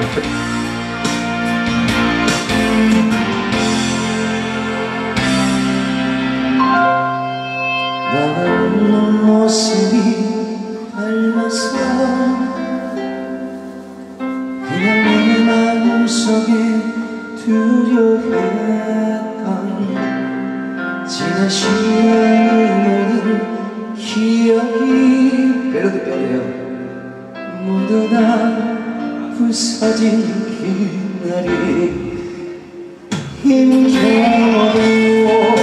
나는 모습이 닮아서 그냥 내 마음속에 두려했던 지난 시간이 모든 기억이 멜로디 빼네요. 모두 다 부서진 그날이 힘겨워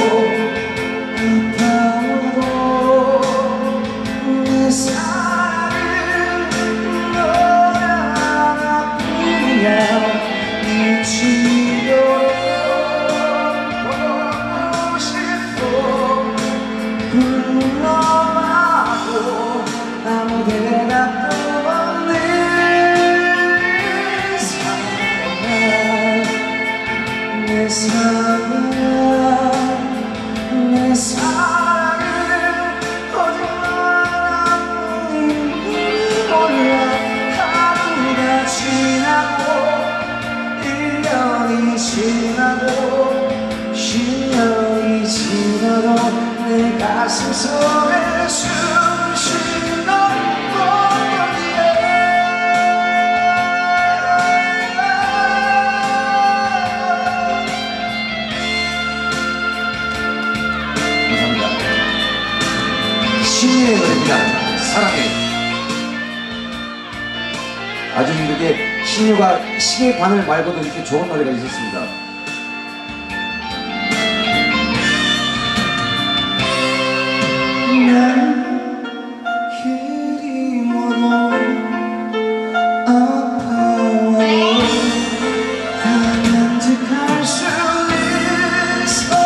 내 사랑은 거짓말하는 몰라. 하루가 지나고 1년이 지나고 10년이 지나도 내 가슴 속에 숨쉬는 신예의 노래입니다. 사랑해. 아주 이렇게 신유가 시계 바늘 말고도 이렇게 좋은 노래가 있었습니다. 난 그리워도 아파도 다 면직할 수 있어.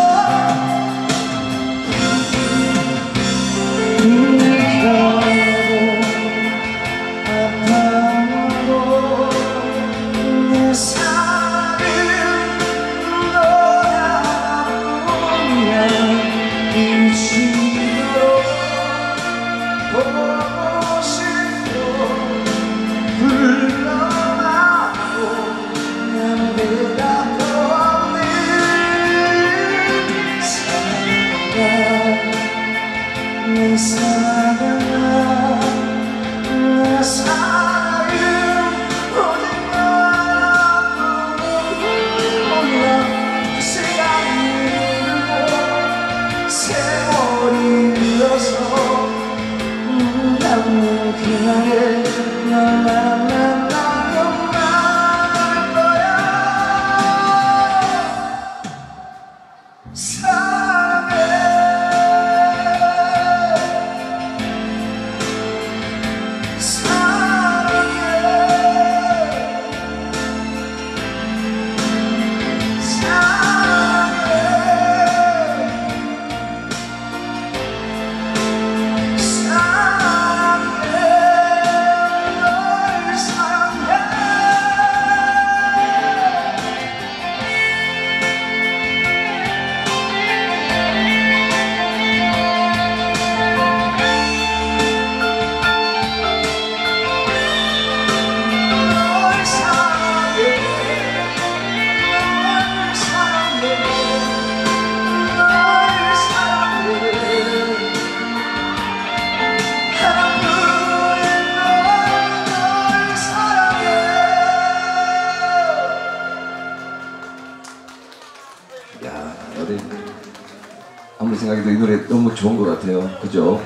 아무리 생각해도 이 노래 너무 좋은 것 같아요. 그죠?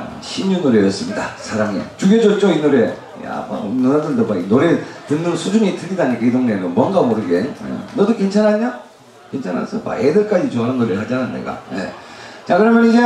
신유 노래였습니다. 사랑해. 죽여줬죠 이 노래. 야, 누나들도 막 노래 듣는 수준이 틀리다니까 이 동네는 뭔가 모르게. 너도 괜찮았냐? 괜찮았어. 막 애들까지 좋아하는 노래 하잖아 내가. 자 그러면 이제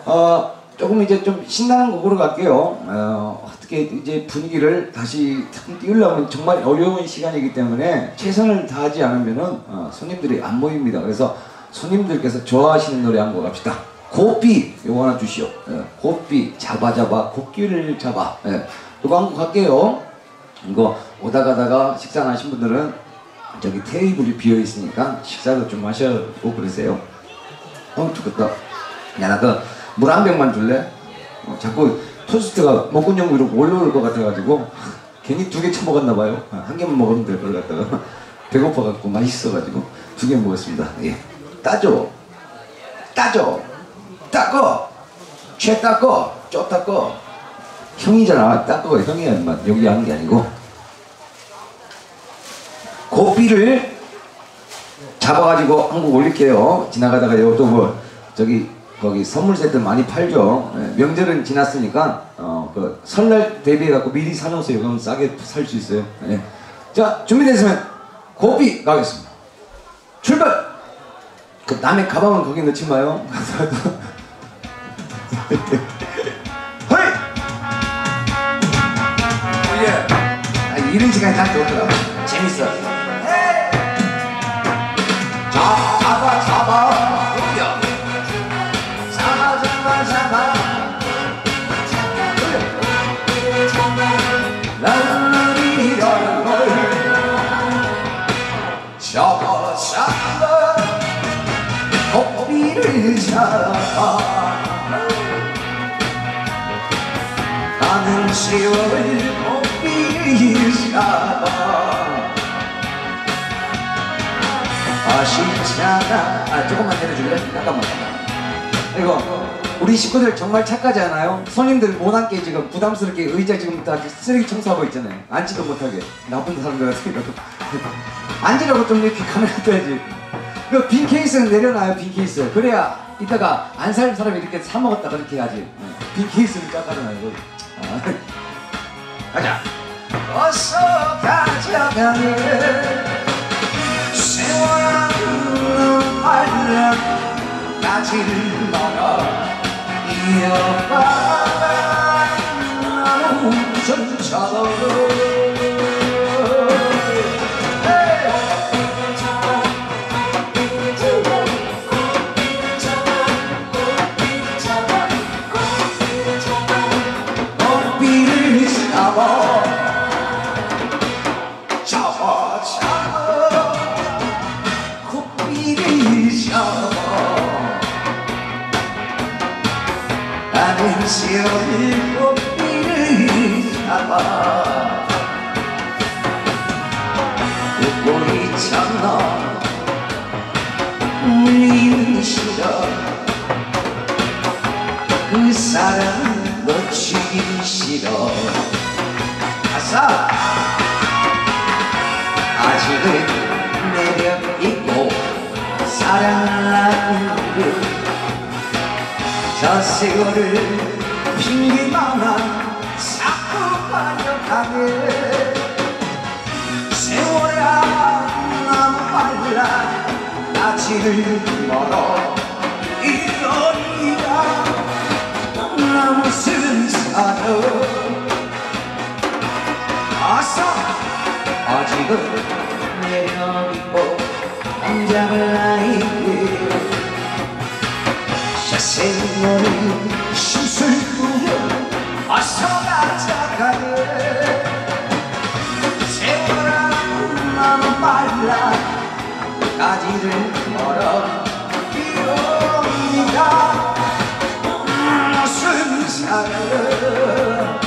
조금 이제 좀 신나는 곡으로 갈게요. 어떻게 이제 분위기를 다시 띄우려면 정말 어려운 시간이기 때문에 최선을 다하지 않으면은 손님들이 안 모입니다. 그래서 손님들께서 좋아하시는 노래 한 곡 합시다. 고삐 요거 하나 주시오. 고삐 잡아 고삐를 잡아. 요거 한 곡 할게요. 이거 오다 가다가 식사 안 하신 분들은 저기 테이블이 비어 있으니까 식사도 좀 하시고 그러세요. 좋겠다. 야, 나 그 물 한 병만 줄래? 자꾸 토스트가 먹군용 위로 올라올 것 같아가지고 괜히 2개 처먹었나봐요. 1개만 먹으면 될 걸 갖다가 배고파갖고 맛있어가지고 2개 먹었습니다. 예. 따줘 따꺼 최 따꺼 쪼 따꺼 형이잖아. 따꺼가 형이야 인마. 여기 하는 게 아니고 고삐를 잡아가지고 한국 올릴게요. 지나가다가 또 뭐 저기 거기 선물 세트 많이 팔죠. 예, 명절은 지났으니까 그 설날 대비해갖고 미리 사놓으세요. 그럼 싸게 살 수 있어요. 예. 자 준비됐으면 고삐 가겠습니다. 출발! 그 남의 가방은 거기 넣지 마요. 허이! 예. 이런 시간이 딱 좋더라. 재밌어. 잡아 돌려 잡아 나를 잡아 고삐를 잡아 가는 세월 고삐를 잡아 아쉽잖아. 조금만 내려줄래? 잠깐만. 이거 우리 식구들 정말 착하지 않아요? 손님들 못 앉게 지금 부담스럽게 의자 지금 다 쓰레기 청소하고 있잖아요. 앉지도 못하게. 나쁜 사람들 같으니까. 앉으라고 좀 이렇게 카메라 떼야지. 그 빈 케이스는 내려놔요. 빈 케이스. 그래야 이따가 안 살 사람이 이렇게 사 먹었다 그렇게 해야지. 빈 케이스는 깎아놔요. 가자. 어서 가져가네. 세월은 말라 가지를 말아 이어봐 나는 전처럼 고삐를 잡아 나는 세월 고삐를 잡아 웃고 있잖아 울리는 싫어 그 사람 놓치기 싫어 아싸 아직은 매력 있고 사랑하는 저 세월을 핑계만아 자꾸 가져가네 세월아 나무 말라 나지를 멀어 이러니까 나 무슨 사람 아싸 아직은 매력 있고 남자를 나이게 세월이 슛을 뿌려 어서 가져가네 세월아 나는 말라 가지를 멀어 이러니까 무슨 사랑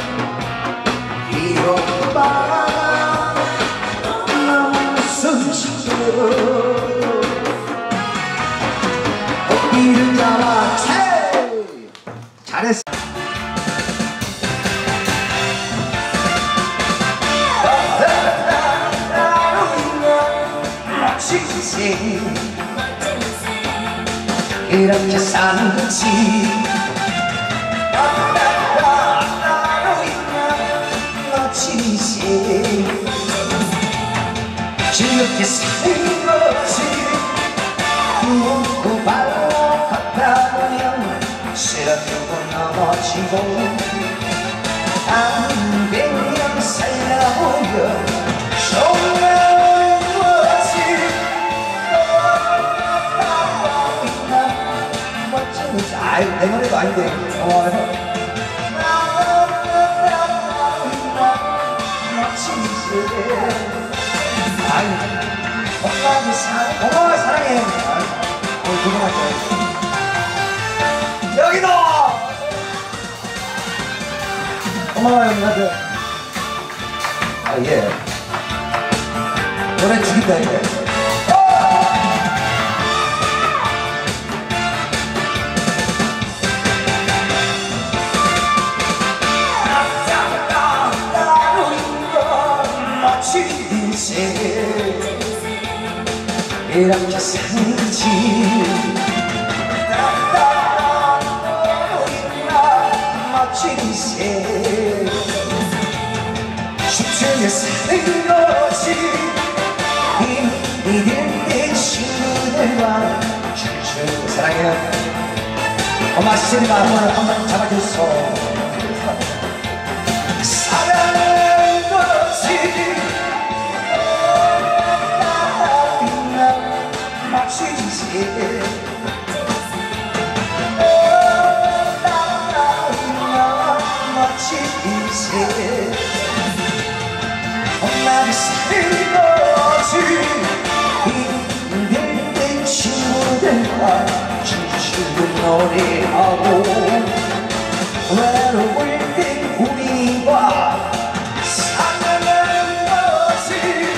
이러봐 무슨 사랑 고삐를 잡아 잘했어. 멋진 인생 이렇게 사는지 멋진 인생 즐겁게 사는 거지 웃고 발로 걷다 보면 쓰러지고 넘어지고 안 되면 살아보면 정말 멋지 멋진 아유 내 노래도 아닌데 멋진 아유 엄마도 고마워 사랑해 오늘 고생하셨어요. 여기도! 고마워요, 누나들. 아, 예. 노래 죽인다, 이제. 이렇게 살지 멋진 인생 쉽게 사는 것이 이들 친구들과 춤추고 사랑해요. 엄마 시절이가 한번 잡아줬어. 사랑하는 것이 엄마를 사는 것이 힘든 친구들과 춤추고 노래하고 외로울 땐 우리와 사랑하는 것이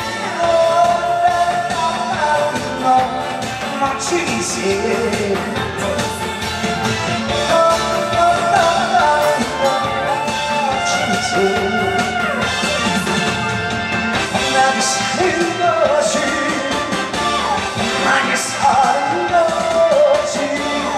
마치세 엄마가 사는 것이 엄마가 사는 것이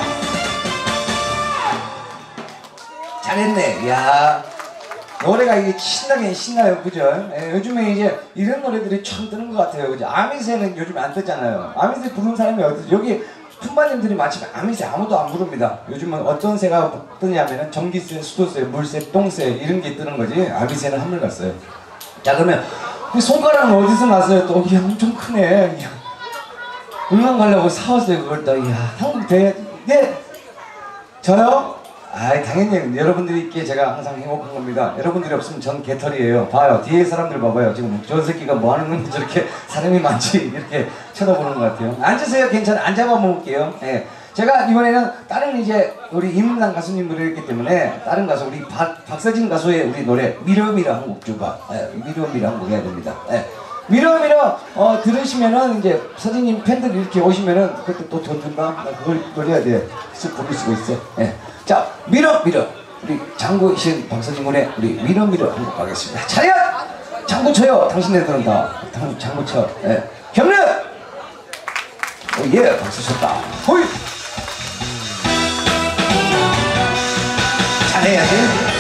잘했네. 야 노래가 이게 신나긴 신나요, 그죠? 예, 요즘에 이제 이런 노래들이 처음 뜨는 것 같아요, 그죠? 아미새는 요즘 안 뜨잖아요. 아미새 부르는 사람이 어디서 여기 품바님들이 마치 아미새 아무도 안 부릅니다. 요즘은 어떤 새가 뜨냐면은 전기새, 수도새, 물새, 똥새 이런 게 뜨는 거지. 아미새는 한물 갔어요. 자 그러면 그 손가락은 어디서 났어요? 또 이야 엄청 크네. 이야. 응원 가려고 사왔어요 그걸 또. 이야 한국 대 네 저요? 아이 당연히 여러분들이 있기에 제가 항상 행복한 겁니다. 여러분들이 없으면 전 개털이에요. 봐요 뒤에 사람들 봐봐요. 지금 저 새끼가 뭐 하는 건지 저렇게 사람이 많지 이렇게 쳐다보는 것 같아요. 앉으세요. 괜찮아. 안 잡아먹을게요. 예. 제가 이번에는 다른 이제 우리 임은랑 가수님 노래였기 때문에 다른 가수 우리 박서진 가수의 우리 노래 미러미러 한 곡 줘봐. 예, 미러미러 한 곡 해야 됩니다. 예. 미러미러 들으시면은 이제 서진님 팬들 이렇게 오시면은 그때 또 돈 준다. 그걸 노래해야 돼. 쓱 고를 수가 있어. 예. 자 미러미러 우리 장구이신 박서진 군의 우리 미러미러 한 곡 가겠습니다. 차렷! 장구 쳐요. 당신네들은 다 장구 쳐. 예. 경례! 예 박수 쳤다. 호이! 잘해야지.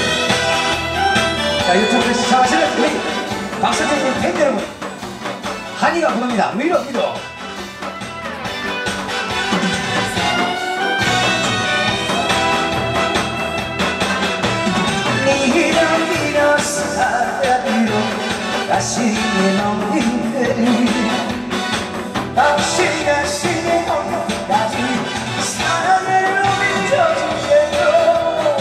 자 유튜브를 시청하시는 우리 박서진 팬 여러분 한이가 부릅니다. 미러미러. 미러미러 사랑으로 가슴에 넘긴 그리 당신의 어디까지 사랑으로 믿어주세요.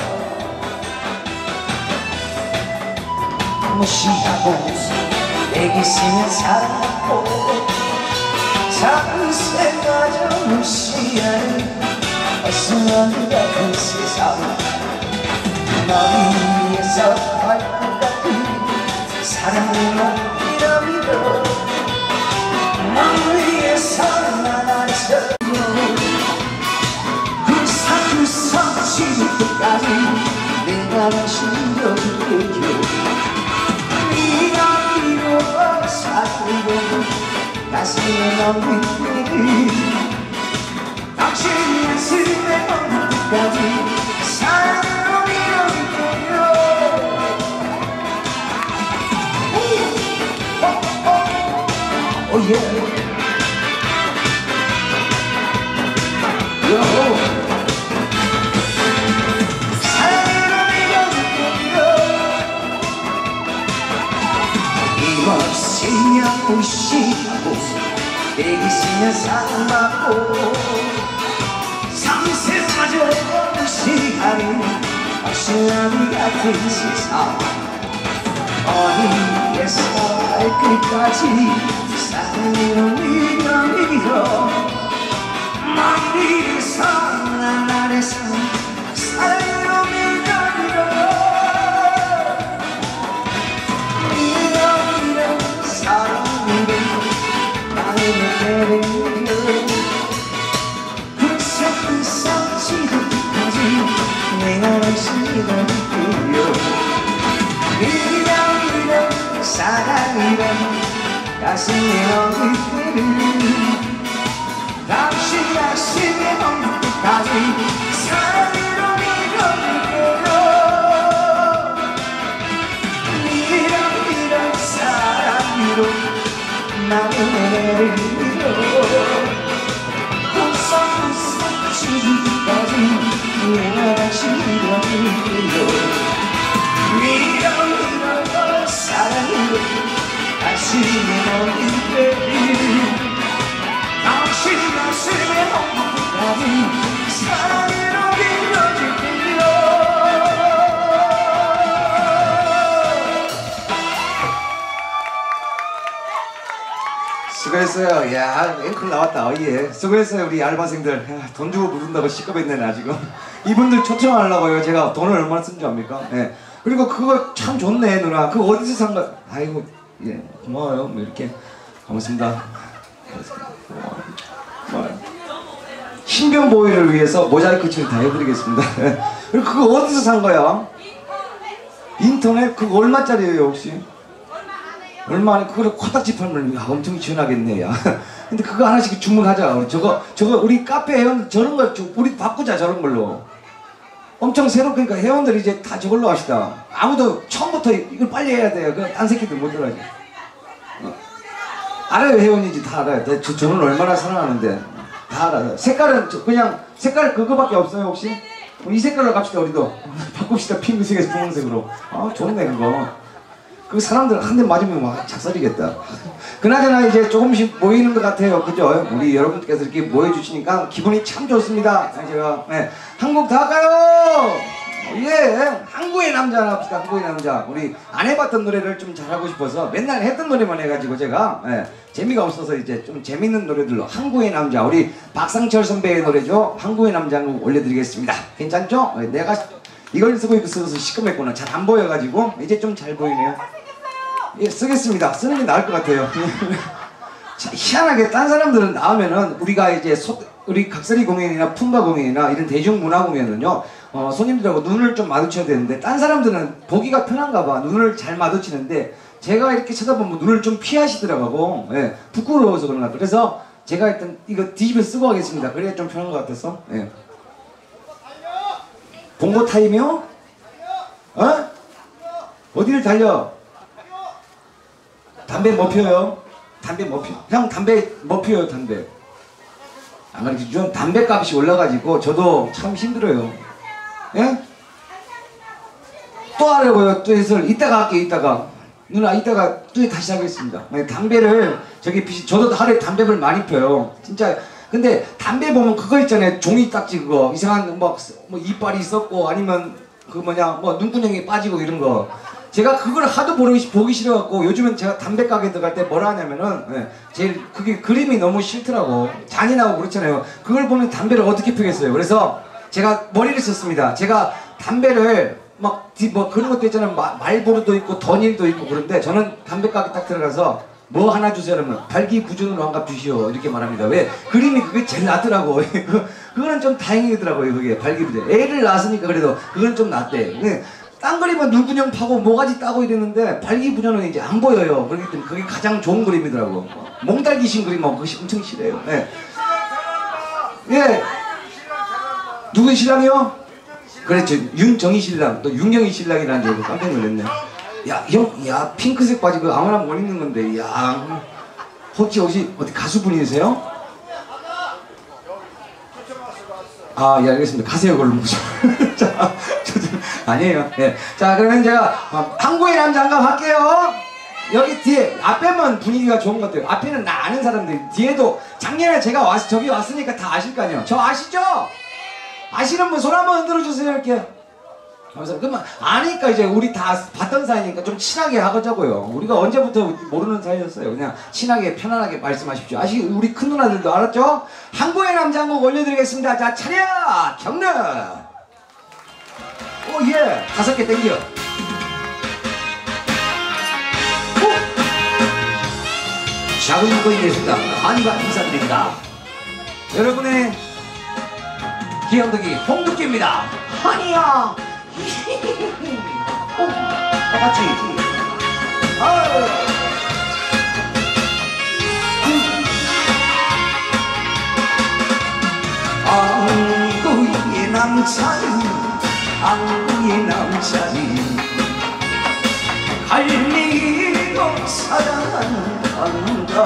무시하고 애기시면 사랑하고 상세마저 무시하는 어수선한 같은 세상 머리에서 발끝까지 사랑으로 밀어밀어 머리에서 나나서 구석구석 지울 때까지 내가 신겨줄게요. 미러미러 사랑으로 가슴에 넘긴 그리 당신의 가슴에 넘길 때까지 사랑으로 밀어줄게요. Oh yeah. Yo. 사랑으로 밀어줄게요. 힘없으면 무시하고 애기시면 사랑받고 상세마저 무시하는 어시나미 같은 세상 어디에서 발끝까지 사랑으로 밀어밀어 머리에서 나날에서 사랑으로 밀어밀어 밀어밀어 내리며 구석구석 지금까지 내가 시간 끌려 이런 사랑이란 가슴에 어긋들은 당신의 엉끝까지 사랑으로 밀어줄게요 이런 사랑으로 나를 밀어 구석구석 지금까지 내가 당신을 이런 사랑으로 당신의 어긋들은 당신 가슴에 엉뚱까지 사랑으로 빌려줄게요. 수고했어요. 야, 앵콜 나왔다. 예. 수고했어요, 우리 알바생들. 야, 돈 주고 부른다고 시급했네, 나 지금. 이분들 초청하려고요. 제가 돈을 얼마나 쓴 줄 압니까? 예. 그리고 그거 참 좋네, 누나. 그거 어디서 산 거? 아이고, 예, 고마워요. 뭐 이렇게. 고맙습니다. 신변 보호를 위해서 모자이크 처리 다 해드리겠습니다. 그리고 그거 어디서 산 거야? 인터넷? 그거 얼마짜리예요 혹시? 얼마 안에 그걸 코딱지 팔면 엄청 지원하겠네. 야. 근데 그거 하나씩 주문하자. 우리 저거 우리 카페 회원 저런 거 우리 바꾸자. 저런 걸로 엄청 새로. 그러니까 회원들이 이제 다 저걸로 합시다. 아무도 처음부터 이걸 빨리 해야 돼요. 그 딴 새끼들 못 들어가지. 알아요. 회원이지 다 알아요. 저는 얼마나 사랑하는데 다 알아요. 색깔은 그냥 색깔 그거밖에 없어요 혹시? 이 색깔로 갑시다. 우리도 바꿉시다. 핑크색에서 분홍색으로. 아 좋네 그거. 그 사람들 한 대 맞으면 막 작살이겠다. 그나저나 이제 조금씩 모이는 것 같아요. 그죠? 우리 여러분께서 이렇게 모여주시니까 기분이 참 좋습니다. 제가 네. 한곡 더 할까요? 예, 항구의 남자 합시다. 항구의 남자. 우리 안 해봤던 노래를 좀 잘하고 싶어서 맨날 했던 노래만 해가지고 제가 재미가 없어서 이제 좀 재밌는 노래들로 항구의 남자. 우리 박상철 선배의 노래죠. 항구의 남자 한곡 올려드리겠습니다. 괜찮죠? 내가 이걸 쓰고 있어서 시커맸구나. 잘 안 보여가지고 이제 좀 잘 보이네요. 예, 쓰겠습니다. 쓰는 게 나을 것 같아요. 자, 희한하게 딴 사람들은 나오면은 우리가 이제 우리 각설이 공연이나 품바 공연이나 이런 대중문화 공연은요 손님들하고 눈을 좀 마주쳐야 되는데 딴 사람들은 보기가 편한가 봐. 눈을 잘 마주치는데 제가 이렇게 쳐다보면 눈을 좀 피하시더라고. 예, 부끄러워서 그런 것 같아요. 그래서 제가 일단 이거 뒤집어 쓰고 하겠습니다. 그래야 좀 편한 것 같아서. 예. 봉고 타임이요? 어? 어디를 달려? 담배 뭐 피워요? 담배 뭐 피워? 형 담배 뭐 피워요? 담배 안 그래도 요즘 담배 값이 올라가지고 저도 참 힘들어요. 예? 또 하려고요. 또 해설 이따가 할게요. 이따가 누나 이따가 또 다시 하겠습니다. 담배를 저도 하루에 담배를 많이 펴요. 진짜. 근데 담배 보면 그거 있잖아요. 종이 딱지 그거 이상한 뭐 이빨이 있었고 아니면 그 뭐냐 뭐 눈구녕이 빠지고 이런 거. 제가 그걸 하도 보기 싫어갖고 요즘은 제가 담배 가게 들어갈 때 뭐라 하냐면은 제일 그게 그림이 너무 싫더라고. 잔인하고 그렇잖아요. 그걸 보면 담배를 어떻게 피겠어요. 그래서 제가 머리를 썼습니다. 제가 담배를 뭐 그런 것도 있잖아요. 말보루도 있고 던일도 있고 그런데 저는 담배 가게 딱 들어가서 뭐 하나 주세요 그러면 발기부전으로 한 값 주시오 이렇게 말합니다. 왜? 그림이 그게 제일 낫더라고. 그거는 좀 다행이더라고요. 그게 발기부전. 애를 낳았으니까 그래도 그건 좀 낫대. 딴 그림은 눈구녕 파고 모가지 따고 이랬는데 발기부전은 이제 안 보여요. 그렇기 때문에 그게 가장 좋은 그림이더라고. 몽달기신 그림하고 그것이 엄청 싫어요. 예. 예. 누구 신랑이요? 그랬죠. 윤정희 신랑. 또 윤경희 신랑이라는 줄 알고 깜짝 놀랐네. 야, 형, 야, 핑크색 바지 그 아무나 못 입는 건데, 야. 혹시 어디 가수분이세요? 아, 예, 알겠습니다. 가세요, 그걸로. 자, 아니에요. 예. 자, 그러면 제가 항구의 남자 한번 할게요. 여기 뒤에, 앞에만 분위기가 좋은 것 같아요. 앞에는 나 아는 사람들, 뒤에도 작년에 제가 저기 왔으니까 다 아실 거 아니에요. 저 아시죠? 아시는 분 손 한번 흔들어 주세요, 이렇게. 그러면 아니까 이제 우리 다 봤던 사이니까 좀 친하게 하자고요. 우리가 언제부터 모르는 사이였어요. 그냥 친하게 편안하게 말씀하십시오. 우리 큰 누나들도 알았죠? 항구의 남자 한 곡 올려드리겠습니다. 자, 차렷! 경례! 오, 예! 5개 땡겨. 작은 거인 예술가 한이가 인사드립니다. 여러분의 귀염둥이 홍두깨입니다. 한이야. 다 같이. 안구의 남자는 안구의 남자는 갈매기로 사랑한다.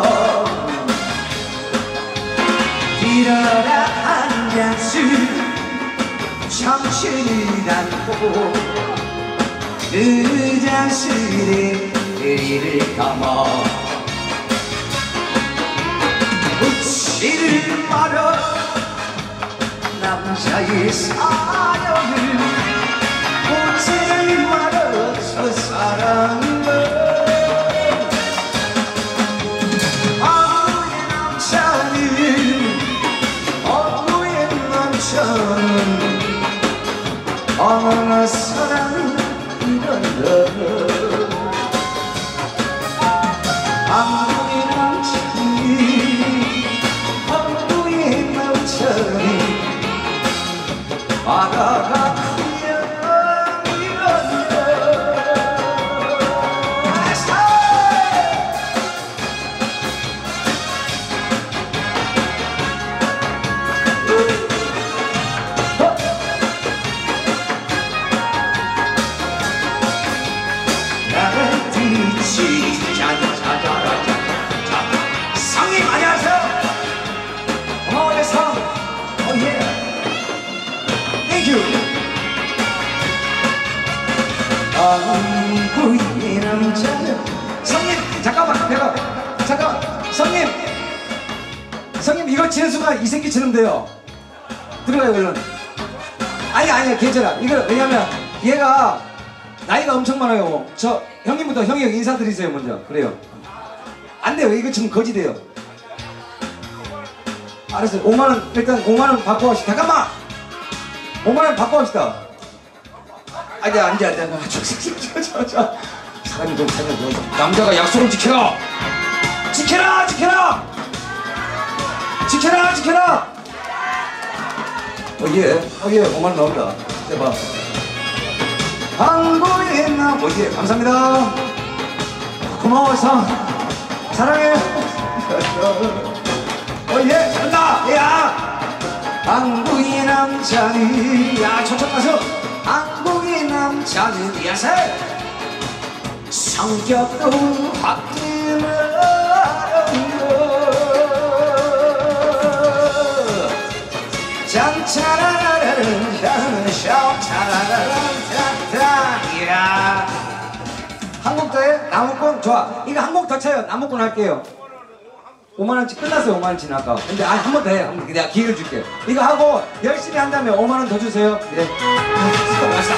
일어나 한 잔술 청춘을 안고 그 잔술에 이를 감아 웃지를 말아 남자의 사랑을 웃지를 말아 저 사랑을 어느 사랑은 이런다. 안구의 남자니 안구의 남자니 바다가 그냥 이런다. 성님 안녕하세요. 고마워요 성. 오예. 땡큐. 안구의 남자는 성님 잠깐만 내가 잠깐만 성님 이거 치는 순간 이 새끼 치면 돼요. 들어가요 얼른. 아니 괜찮아. 이거 왜냐면 얘가 나이가 엄청 많아요. 저 형님부터 형이 인사드리세요 먼저. 그래요. 안 돼요. 이거 지금 거지돼요. 알았어요. 5만원 일단 5만원 받고 합시다. 잠깐만 5만원 받고 합시다. 앉아 저 사람이 좀 살려줘. 남자가 약속을 지켜라. 지켜라 예 5만원 나옵니다. 제발 한국의 남 오예 감사합니다. 고마워 성 사랑해. 오예 간다. 야 한국의 남자는 야 초청 가서 한국의 남자는 야세 성격도 바뀌는 짠짜라라라는 샤차라라란타타이야. 한 곡 더해? 나무꾼 좋아. 이거 한 곡 더 쳐요. 나무꾼 할게요. 5만원치 끝났어요. 5만원치 아까. 근데 한 번 더 해. 내가 기회를 줄게. 이거 하고 열심히 한 다음에 5만원 더 주세요. 예. 수고하셨다.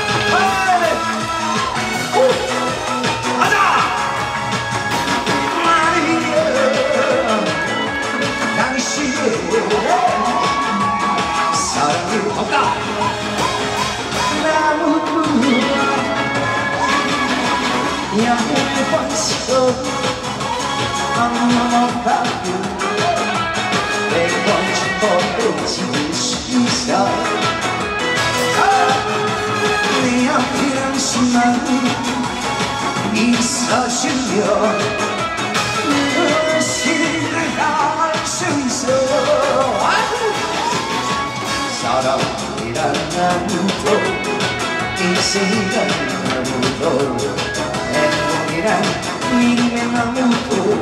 가자! 당신의 사랑이 없다. 나무꾼 양을 번시고 한번밖에 매번 짚어도 지킬 수 있어. 내 앞에 당신만 있어주면 무엇을 할 수 있어. 사랑이란 나무도 인생이란 나무도 행복이란 믿음의 나무도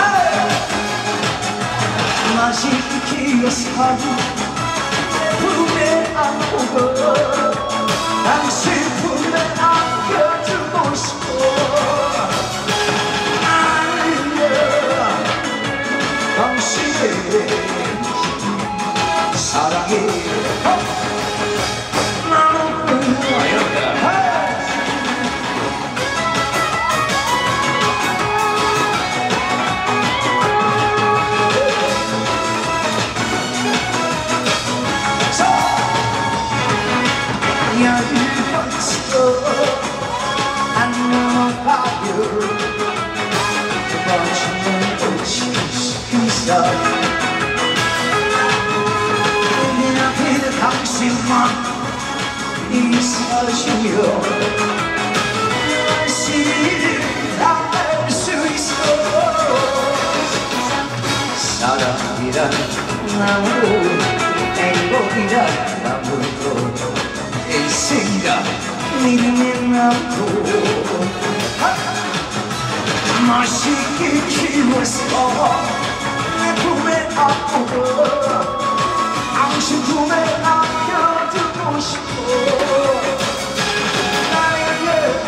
맛있게 키워서 품에 안고도 당신 품에 안겨주고 싶어. 나는 당신의 사랑해. 안 넘어가요. 두 번쯤은 오지 내 앞에 당신만 있어주며 시를 닿을 수 있어. 사랑이란 나무로 행복이란 나무로 인생이란 믿음의 나무로 맛있게 키워서 내 품에 안고 당신 품에 안겨두고 싶어. 나에게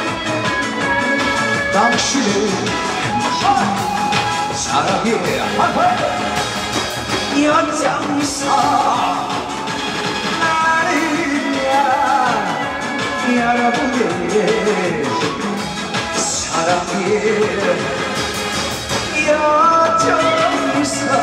당신을 사랑해 연장사 나를 위한 여러분의 사랑해 여정사.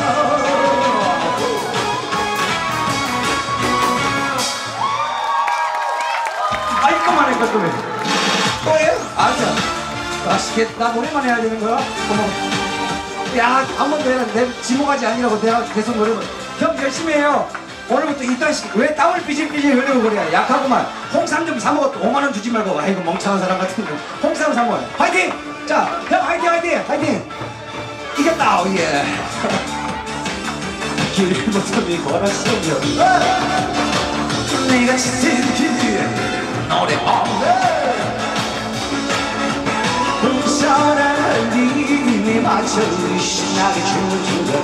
아이 그만해 그만해. 뭐예요? 알았어. 맛있겠다. 노래만 해야 되는 거야? 어머. 야, 한 번 더 해라. 내 지목하지 아니라고 내가 계속 노래만. 형 열심히 해요. 오늘부터 이따시 왜 땀을 삐질삐질 흘리고 그래. 약하구만. 홍삼 좀 사먹었다. 5만원 주지 말고. 아이고 멍청한 사람 같은 거. 홍삼 사먹어. 화이팅! 자, 형 화이팅 화이팅 화이팅! 이겼다. 오 예. 길부터 미거나 쓰면 내가 듣는 노래방 사랑을 님이 맞춰 신나게 춤을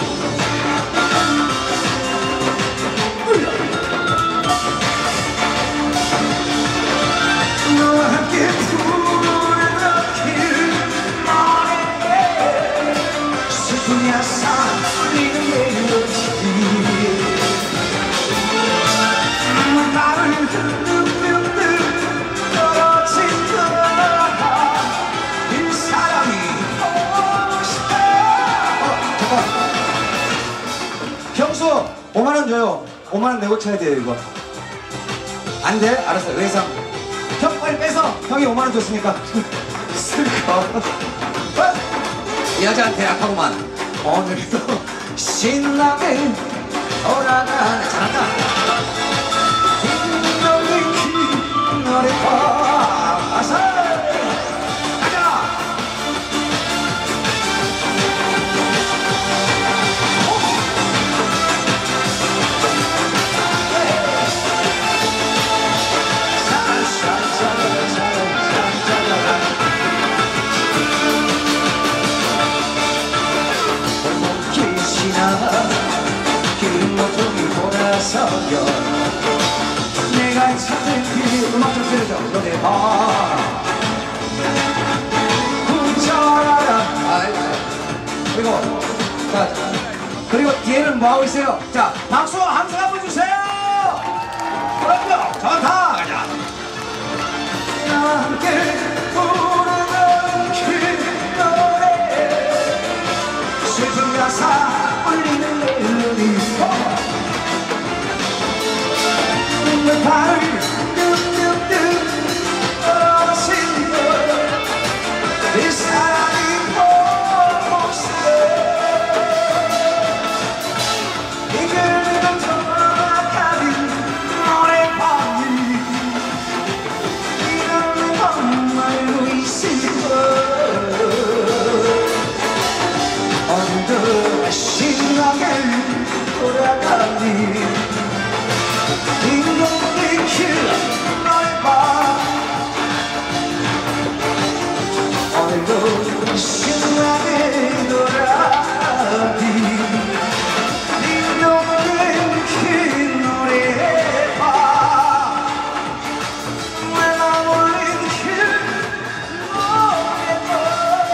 너와 함께 부르길 말해 슬픈 야상 우리는 멜로디 나를 늑늑늑 떨어진다 이 사람이 보고 싶어. 형수 5만원 줘요. 5만원 내고 쳐야 돼요 이거. 안 돼? 알았어. 외상 형 빨리 빼서. 형이 5만원 줬으니까 쓸까? 여자한테 약하구만. 오늘도 신나게 돌아가네. 잘한다. 딩동댕 노래방 아사 가자. 긴 모퉁이 돌아서요 내가 찾은 길 음악 좀 들려줘. 노래방 구절하라. 그리고 자 그리고 뒤에는 뭐하고 있어요? 자 박수 함성 한번 주세요. 그럼요. 좋다. 가자. 함께 부르는 그 노래 슬픈 가사 울리는 멜로디 내 발을 뚝뚝뚝 떨어지며 이 사람이 보고 싶어. 이끌리던 정확하는 노래방이 이런 것만로 있을까. 오늘도 신나게 돌아가니 딩동댕길 노래방 오늘도 신나게 돌아가니 딩동댕길 노래방 내가 몰린 길 노래방.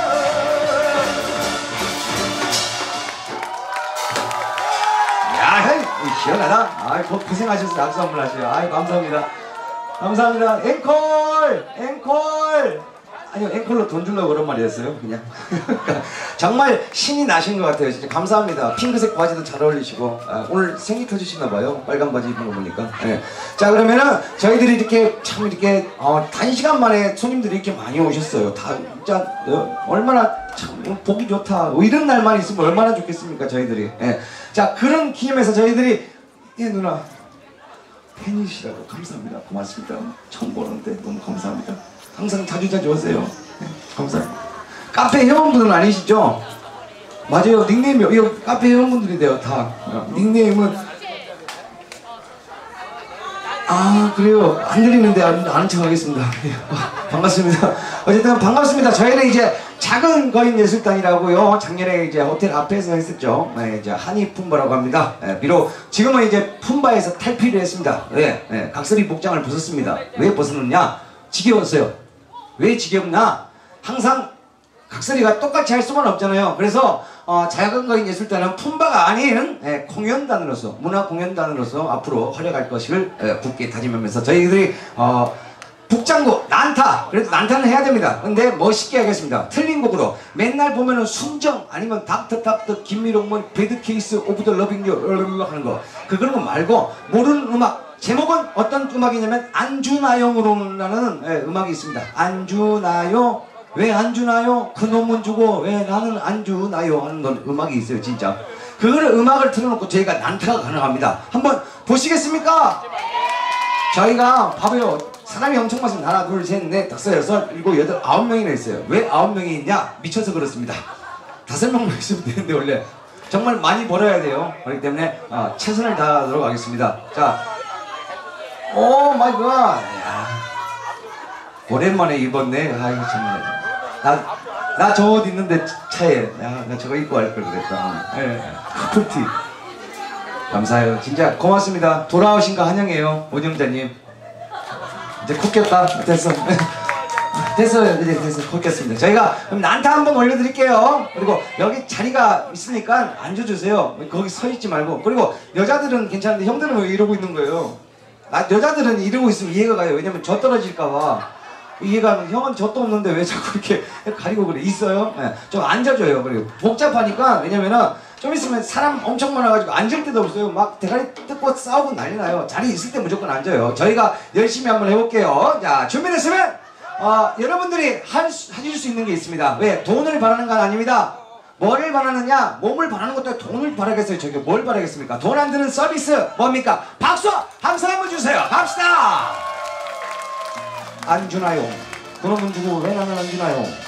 야, 헤이 시원하다. 아이 고생하셨어요. 악수 한번 하세요. 아이 감사합니다. 감사합니다. 앵콜 앵콜. 아니요, 앵콜로 돈 주려고 그런 말이었어요, 그냥. 정말 신이 나신 것 같아요. 진짜 감사합니다. 핑크색 바지도 잘 어울리시고. 오늘 생이 터지시나봐요. 빨간 바지 입은 거 보니까. 네. 자, 그러면은 저희들이 이렇게 참 이렇게 단시간 만에 손님들이 이렇게 많이 오셨어요. 다 진짜 얼마나 참 보기 좋다. 이런 날만 있으면 얼마나 좋겠습니까, 저희들이. 네. 자, 그런 기념에서 저희들이 누나 팬이시라고 감사합니다. 고맙습니다. 처음 보는데 너무 감사합니다. 항상 자주 오세요. 네, 감사합니다. 카페 회원분은 아니시죠? 맞아요. 닉네임이 이거 카페 회원분들인데요. 다 닉네임은 그래요. 안 들리는데 아는 척 하겠습니다. 반갑습니다. 어쨌든 반갑습니다. 저희는 이제 작은 거인 예술단이라고요. 작년에 이제 호텔 앞에서 했었죠. 네, 이제 한이 품바라고 합니다. 네, 비록 지금은 이제 품바에서 탈피를 했습니다. 네, 각설이 복장을 벗었습니다. 왜 벗었느냐? 지겨웠어요. 왜 지겹나? 항상 각설이가 똑같이 할 수만 없잖아요. 그래서 작은 거인 예술단은 품바가 아닌 공연단으로서 문화공연단으로서 앞으로 활약할 것을 굳게 다짐하면서 저희들이 북장구 난타 그래도 난타는 해야 됩니다. 근데 멋있게 하겠습니다. 틀린 곡으로 맨날 보면은 순정 아니면 닥터 김미롱문 배드케이스 오브 더 러빙 유 하는 거 그런 거 말고 모르는 음악 제목은 어떤 음악이냐면 안주나용으로라는 음악이 있습니다. 안주나요 왜 안 주나요? 그놈은 주고 왜 나는 안 주나요? 하는 건 음악이 있어요 진짜. 그거를 음악을 틀어놓고 저희가 난타가 가능합니다. 한번 보시겠습니까? 저희가 봐봐요. 사람이 엄청 많습니다. 하나 둘 셋 넷 다섯 여섯 일곱 여덟 9명이나 있어요. 왜 9명이 있냐? 미쳐서 그렇습니다. 5명만 있으면 되는데 원래 정말 많이 벌어야 돼요. 그렇기 때문에 최선을 다하도록 하겠습니다. 자, 오 마이 갓. 오랜만에 입었네. 아이고 정말. 나 저 옷 있는데 차에 나 저거 입고 갈 걸 그랬다. 커플티. 감사해요. 진짜 고맙습니다. 돌아오신 거 환영해요. 오정자님. 이제 코 꼈다. 됐어. 됐어요. 이제 됐어. 코 꼈습니다. 저희가 그럼 난타 한번 올려드릴게요. 그리고 여기 자리가 있으니까 앉아주세요. 거기 서 있지 말고. 그리고 여자들은 괜찮은데 형들은 왜 이러고 있는 거예요? 여자들은 이러고 있으면 이해가 가요. 왜냐면 저 떨어질까봐. 이해가 형은 젖도 없는데 왜 자꾸 이렇게 가리고 그래? 있어요? 네. 좀 앉아줘요. 그리고 복잡하니까 왜냐면은 좀 있으면 사람 엄청 많아가지고 앉을 데도 없어요. 막 대가리 뜯고 싸우고 난리 나요. 자리 있을 때 무조건 앉아요. 저희가 열심히 한번 해볼게요. 자, 준비됐으면 여러분들이 해줄 수 있는 게 있습니다. 왜? 돈을 바라는 건 아닙니다. 뭐를 바라느냐? 몸을 바라는 것도 돈을 바라겠어요. 저기 뭘 바라겠습니까? 돈 안 드는 서비스 뭡니까? 박수! 함성 한번 주세요. 갑시다! 안 주나요? 그놈은 주고 왜 나는 안 주나요?